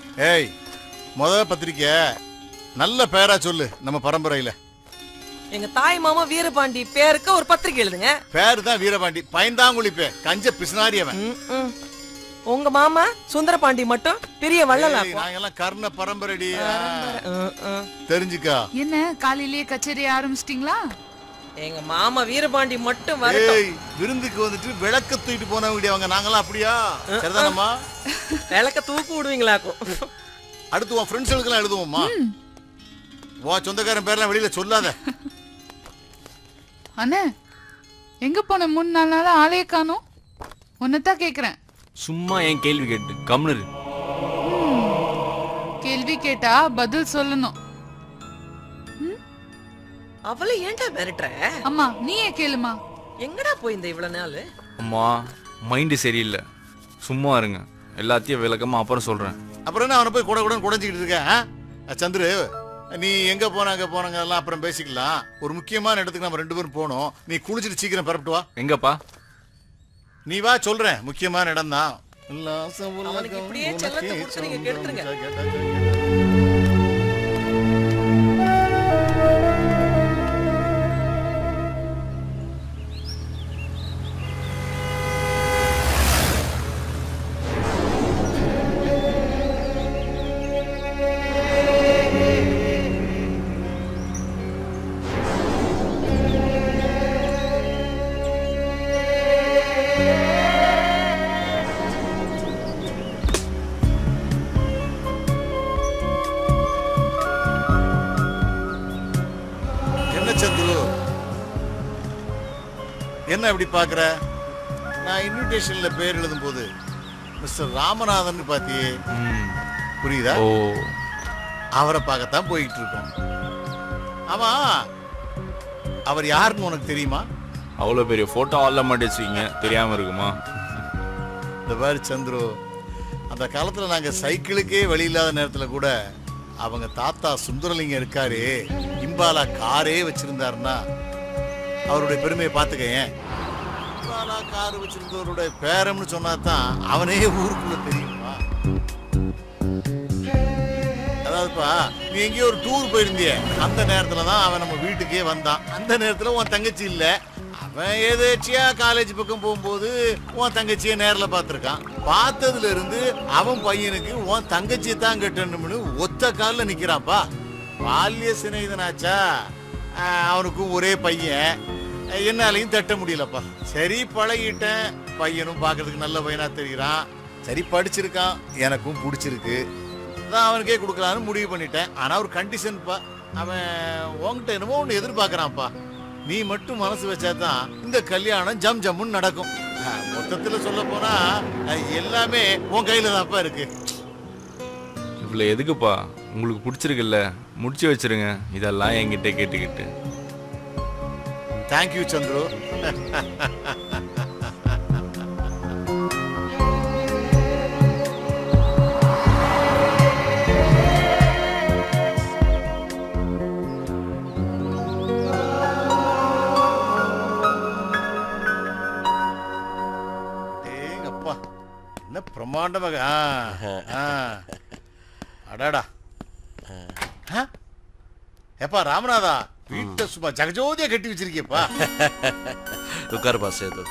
ஏய் முதல் பத்திரிக்கை நல்ல பேரா சொல்லு நம்ம பரம்பரையில. எங்க தாய் மாமா வீரபாண்டி பேருக்கு ஒரு பத்திரிக்கை எழுதுங்க. பேரு தான் வீரபாண்டி, பயந்தாங்குழி பே, கஞ்ச பிசினாரி அவன். உங்க மாமா சுந்தரபாண்டி மட்டும் பெரிய வள்ளலா. நாங்கெல்லாம் கர்ண பரம்பரைடி. தெரிஞ்சுக்கா. என்ன காலையிலேயே கச்சேரி ஆரம்பிச்சிட்டீங்களா? எங்க மாமா வீரபாண்டி மட்டும் வரட்டும். விருந்துக்கு வந்துட்டு விளக்க தூக்கிட்டு போனவங்க அவங்க. நாங்கெல்லாம் அப்படியா? சரிதானம்மா? விளக்க தூக்கு விடுவீங்களாக்கும். அடுத்து உன் ஃப்ரெண்ட்ஸ்களுக்கெல்லாம் எழுதுவோம்மா. உன் சொந்தக்காரன் பேர்லாம் வெளியில சொல்லாத. அண்ணே எங்க போன 3-4 நாளா ஆளே காணோம். உன்னதான் கேக்குறேன். சும்மா என் கேள்வி கேட்டு கம்னரு. கேள்வி கேட்டா பதில் சொல்லணும். அவளை ஏன்டா மிரட்டுற? அம்மா நீயே கேளுமா. எங்கடா போயிருந்த இவ்வளவு நாள்? அம்மா மைண்டு சரியில்லை, சும்மா இருங்க, எல்லாத்தையும் விளக்கமா அப்புறம் சொல்றேன். அப்புறம் என்ன அவனை போய் கூட கூட குடைஞ்சிக்கிட்டு இருக்கேன்? சந்துரு, நீ எங்க போனாங்க எல்லாம் அப்புறம் பேசிக்கலாம். ஒரு முக்கியமான இடத்துக்கு நம்ம 2 பேரும் போனோம். நீ குளிச்சுட்டு சீக்கிரம் பரப்பிட்டு வா. எங்கப்பா? நீ வா, சொல்றேன். முக்கியமான இடம் தான். இப்படியே செல்லத்தை கொடுத்து நீங்க கெடுத்துருங்க. என்ன இப்படி பாக்குற? நான் இன்விடேஷன்ல பேர் எழுதும் போது மிஸ்டர் ராமநாதன் பாத்தியே, புரியுதா? அவரை பார்க்கத்தான் போயிட்டு இருக்கோம். ஆமா, அவர் யாருன்னு உனக்கு தெரியுமா? அவ்வளவு பெரிய போட்டோ ஆல்ல மாட்டேச்சிங்க, தெரியாம இருக்குமா? இந்த பாரு சந்துரு, அந்த காலத்துல நாங்க சைக்கிளுக்கே வழி இல்லாத நேரத்துல கூட அவங்க தாத்தா சுந்தரலிங்கம் இருக்காரு, இம்பாலா காரே வச்சிருந்தாருன்னா அவருடைய பெருமையை பார்த்துக்க. இம்பாலா கார் வச்சிருந்தவருடைய பேரம்னு சொன்னாதான் அவனே ஊருக்குள்ள தெரியுமா? அதாவதுப்பா, நீ எங்கேயோ ஒரு டூர் போயிருந்திய, அந்த நேரத்துலதான் அவன் நம்ம வீட்டுக்கே வந்தான். அந்த நேரத்துல உன் தங்கச்சி இல்ல, அவன் ஏதாச்சியா காலேஜ் பக்கம் போகும்போது உன் தங்கச்சியை நேர்ல பார்த்திருக்கான். பார்த்ததுல இருந்து அவன் பையனுக்கு உன் தங்கச்சியை தான் கட்டணும்னு ஒத்த காலில் நிக்கிறான்ப்பா. பால்ய சிநேகிதனாச்சா, அவனுக்கும் ஒரே பையன், என்னாலையும் தட்ட முடியலப்பா. சரி பழகிட்டேன், பையனும் பார்க்கறதுக்கு நல்ல பையனா தெரிகிறான், சரி படிச்சிருக்கான், எனக்கும் பிடிச்சிருக்கு, அதான் அவனுக்கே கொடுக்கலான்னு முடிவு பண்ணிட்டேன். ஆனா ஒரு கண்டிஷன்ப்பா, அவன் உன்கிட்ட என்னமோ ஒன்று எதிர்பார்க்கறான்ப்பா. நீ மட்டும் மனசு வச்சாதான் இந்த கல்யாணம் ஜம் ஜம்முன்னு நடக்கும். மொத்தத்துல சொல்ல போனா எல்லாமே உன் கையில தான்ப்பா இருக்கு. இவ்வளவு எதுக்குப்பா? உங்களுக்கு பிடிச்சிருக்குல்ல, முடிச்சு வச்சிருங்க. இதெல்லாம் என்கிட்ட கேட்டுக்கிட்டு. தேங்க்யூ சந்துரு. ஏங்கப்பா, என்ன பிரமாண்டமாக. அடாடா. எப்பா ராமநாதா, வீட்டை சும்மா ஜகஜோதியா கட்டி வச்சிருக்கியப்பா. உட்காருப்பா சேது.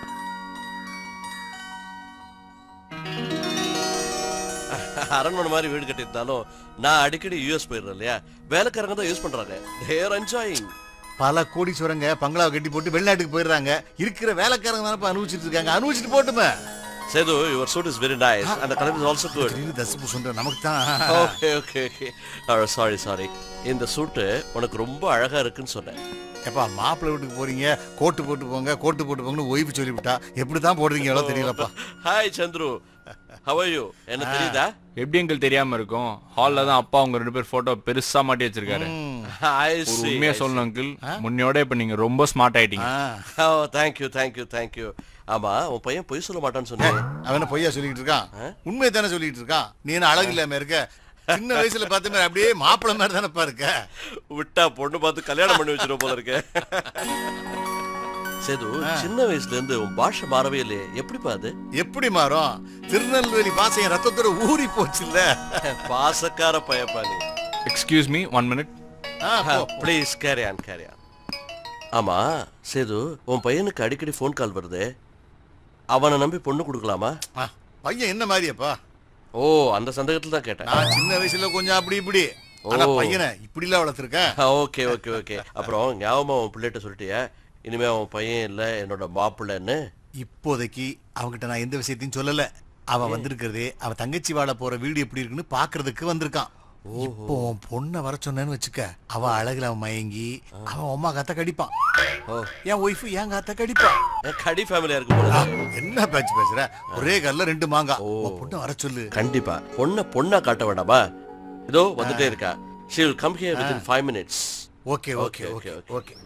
அரண்மனை மாதிரி வீடு கட்டியிருந்தாலும் நான் அடிக்கடி யூஎஸ் போயிடுறேன் இல்லையா, வேலைக்காரங்க தான் யூஸ் பண்றாங்க. They're enjoying. பல கோடீஸ்வரங்க பங்களாவை கட்டி போட்டு வெளிநாட்டுக்கு போயிடுறாங்க. இருக்கிற வேலைக்காரங்க தானே அனுபவிச்சுட்டு இருக்காங்க, அனுபவிச்சுட்டு போட்டுமே. Setu, your suit is very nice and the color is also good. தசுப்பு சொல்ற நமக்கு தான். Okay okay okay. சாரி. இந்த சூட் உனக்கு ரொம்ப அழகா இருக்குன்னு சொன்னேன். எப்பா, மாப்பிள்ளை வீட்டுக்கு போறீங்க, கோட்டு போட்டு போங்கன்னு ஒய்ஃப் சொல்லிவிட்டா எப்படிதான் போடுறீங்களோ தெரியலப்பா. Hi Chandru, how are you? என்ன தெரியுதா? எப்படி எங்களுக்கு தெரியாம இருக்கும்? ஹால்ல தான் அப்பா அவங்க 2 பேர் போட்டோ பெருசா மாட்டி வச்சிருக்காரு. உண்மையா சொல்லணும் அங்கிள், முன்னையோட இப்ப நீங்க ரொம்ப ஸ்மார்ட் ஆயிட்டீங்க. தேங்க்யூ. ஆமா, உன் பையன் பொய் சொல்ல மாட்டான்னு சொன்னேன். அவன பொய்யா சொல்லிட்டு இருக்கான்? உண்மையை தானே சொல்லிட்டு இருக்கான். நீ என்ன அழகு இல்லாம இருக்க? சின்ன வயசுல பார்த்த மாதிரி அப்படியே மாப்பிள்ளை மாதிரி தானப்பா இருக்க. விட்டா பொண்ணு பார்த்து கல்யாணம் பண்ணி வச்சிருவோம் போல இருக்க. சேது சின்ன வயசுல இருந்து உன் பாஷை மாறவே இல்லையே, எப்படிப்பா அது? எப்படி மாறும்? திருநெல்வேலி பாசை என் ரத்தத்தோட ஊறி போச்சுல்ல. பாசக்கார பயப்பா நீ. Excuse me 1 minute. Please carry on. ஆமா சேது, உன் பையனுக்கு அடிக்கடி ஃபோன் கால் வருது, அவனை நம்பி பொண்ணு கொடுக்கலாமா? பையன் என்ன மாதிரியப்பா? ஓ, அந்த சந்தேகத்துல தான் கேட்டேன். நான் சின்ன வயசுல கொஞ்சம் அப்படி இப்படி, ஆனா பையனை இப்படிலாம் வளர்த்துருக்கேன். Okay okay okay. அப்புறம் ஞாபகமா உன் பிள்ளைகிட்ட சொல்லிட்டியா இனிமே அவன் பையன் இல்ல என்னோட மாப்பிள்ளைன்னு? இப்போதைக்கு அவங்கிட்ட நான் எந்த விஷயத்தையும் சொல்லல. அவன் வந்திருக்கிறதே அவன் தங்கச்சி வாழ போற வீடு எப்படி இருக்குன்னு பாக்குறதுக்கு வந்திருக்கான். இப்போ பொண்ணை வர சொன்னேன்னு வச்சுக்க, அவ அழகுல அவன் மயங்கி அவன் அம்மா காத்த கடிப்பான், என் ஒய்ஃபு என் காத்த கடிப்பான். கடி ஃபேமிலியா இருக்கு போல. என்ன பேச்சு பேசுற? ஒரே கல்ல 2 மாங்காய். பொண்ணை வர சொல்லு. கண்டிப்பா பொண்ணா காட்ட வேண்டாமா? இதோ வந்துட்டே இருக்கா. She will come here within 5 minutes. Okay okay okay okay.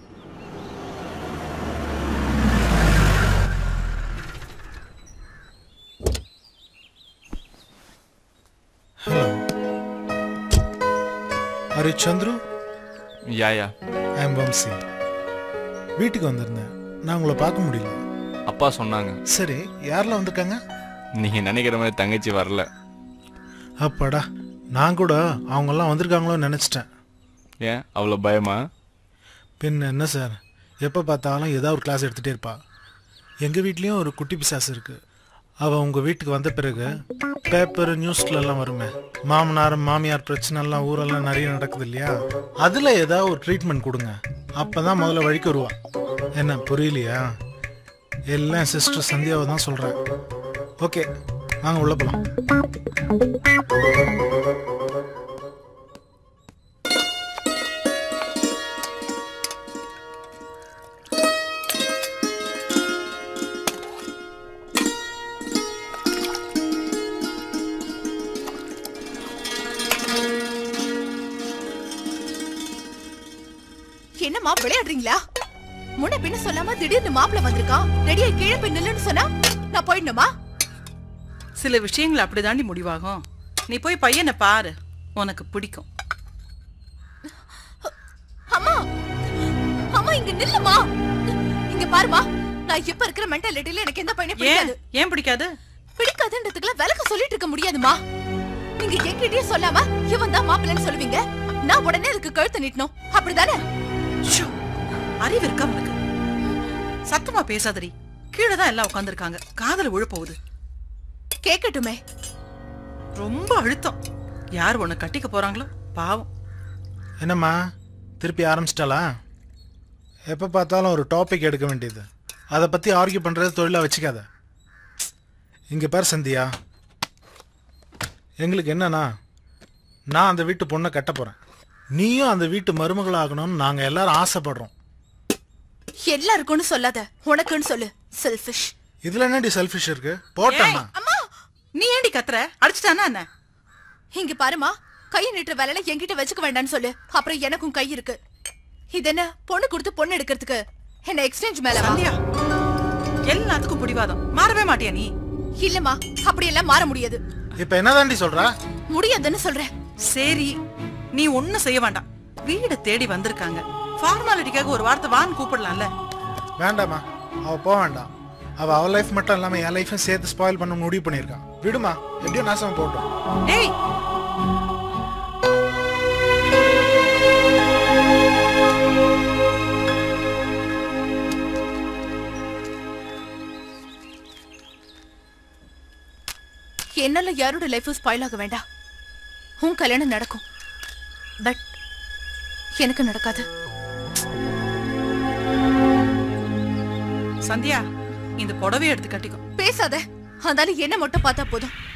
Are you Chandru? Yeah. I am Vamsi. வீட்டுக்கு வந்திருந்தேன், நான் உங்களை பார்க்க முடியல. அப்பா சொன்னாங்க. சரி, யாரெல்லாம் வந்திருக்காங்க? நீங்க நினைக்கிற மாதிரி தங்கச்சி வரல. அப்பாடா, நான் கூட அவங்கெல்லாம் வந்திருக்காங்களோன்னு நினச்சிட்டேன். ஏன் அவ்வளோ பயமா? பின்ன என்ன சார், எப்போ பார்த்தாலும் ஏதாவது ஒரு கிளாஸ் எடுத்துகிட்டே இருப்பா. எங்கள் வீட்லேயும் ஒரு குட்டி பிசாசு இருக்குது. அவள் உங்கள் வீட்டுக்கு வந்த பிறகு பேப்பர் நியூஸ்லலாம் வருமே, மாமனார் மாமியார் பிரச்சனைலாம் ஊரெல்லாம் நிறைய நடக்குது இல்லையா, அதில் ஏதாவது ஒரு ட்ரீட்மெண்ட் கொடுங்க, அப்போ தான் முதல்ல வழிக்கு வருவா. என்ன புரியலையா? எல்லாம் சிஸ்டர் சந்தியாவை தான் சொல்கிறேன். ஓகே, வாங்க உள்ள போகலாம். என்னம்மா விளையாடுறீங்களா? முன்ன பின்ன சொல்லாம திடீர்னு மாப்பிள்ள வந்திருக்கான், ரெடியா கீழே போய் நில்லுன்னு சொன்னா நான் போயிடணுமா? சில விஷயங்கள் அப்படிதாண்டி முடிவாகும். நீ போய் பையனை பாரு, உனக்கு பிடிக்கும். அம்மா அம்மா இங்க நில்லுமா. இங்க பாருமா, நான் இப்ப இருக்கிற மென்டாலிட்டில எனக்கு எந்த பையனே பிடிக்காது. ஏன் பிடிக்காது? பிடிக்காதுன்றதுக்குலாம் விளக்க சொல்லிட்டு இருக்க முடியாதுமா. நீங்க என்கிட்டயே சொல்லாம இவன் தான் மாப்பிள்ளைன்னு சொல்லுவீங்க, நான் உடனே அதுக்கு கழுத்து நீட்டணும், அப்படிதானே? அறிவு இருக்கா உனக்கு? சத்தமா பேசாதடி, கீழதான் எல்லாம் உட்கார்ந்துருக்காங்க, காதல விழ போகுது. கேட்கட்டுமே. ரொம்ப அழுத்தம். யார் உன்னை கட்டிக்க போறாங்களோ பாவம். என்னம்மா திருப்பி ஆரம்பிச்சிட்டாளா? எப்போ பார்த்தாலும் ஒரு டாபிக் எடுக்க வேண்டியது, அதை பற்றி ஆர்கியூ பண்ணுறது தொழிலாக வச்சுக்காத. இங்கே பேர் சந்தியா, எங்களுக்கு என்னன்னா, நான் அந்த வீட்டு பொண்ணை கட்ட போகிறேன், நீயும் அந்த வீட்டு மருமகளாகணும்னு நாங்கள் எல்லாரும் ஆசைப்படுறோம். எல்லாருக்கும்னு சொல்லாத, உனக்குன்னு சொல்லு. செல்ஃபிஷ். இதுல என்னடி செல்ஃபிஷ் இருக்கு? போட்டேன்னா அம்மா நீ ஏண்டி கத்துற? அடிச்சிட்டானா என்ன? இங்க பாருமா, கை நீட்டுற வேலையில என்கிட்ட வச்சுக்க வேண்டாம்னு சொல்லு. அப்புறம் எனக்கும் கை இருக்கு. இது என்ன பொண்ணு கொடுத்து பொண்ணு எடுக்கிறதுக்கு என்ன எக்ஸ்சேஞ்ச் மேல? சந்தியா, எல்லாத்துக்கும் பிடிவாதம். மாறவே மாட்டியா நீ? இல்லம்மா, அப்படி எல்லாம் மாற முடியாது. இப்ப என்னதாண்டி சொல்ற? முடியாதுன்னு சொல்றேன். சரி, நீ ஒண்ணும் செய்ய வேண்டாம். வீடு தேடி வந்திருக்காங்க, ஃபார்மாலிட்டிக்காக ஒரு வார்த்தை வான்னு கூப்பிடலாம்ல. வேண்டாமா, அவ போக வேண்டாம். அவ லைஃப் மட்டும் இல்லாம என் லைஃபையும் சேர்த்து ஸ்பாயில் பண்ண முடிவு பண்ணிருக்கான். விடுமா, எப்படியோ நாசமா போட்டோம். டேய், என்னால யாரோட லைஃப் ஸ்பாயில் ஆக வேண்டாம். உன் கல்யாணம் நடக்கும், பட் எனக்கு நடக்காது. சந்தியா, இந்த புடவை எடுத்து கட்டிக்கும். பேசாத, அதனால என்ன மட்டும் பார்த்தா போதும்.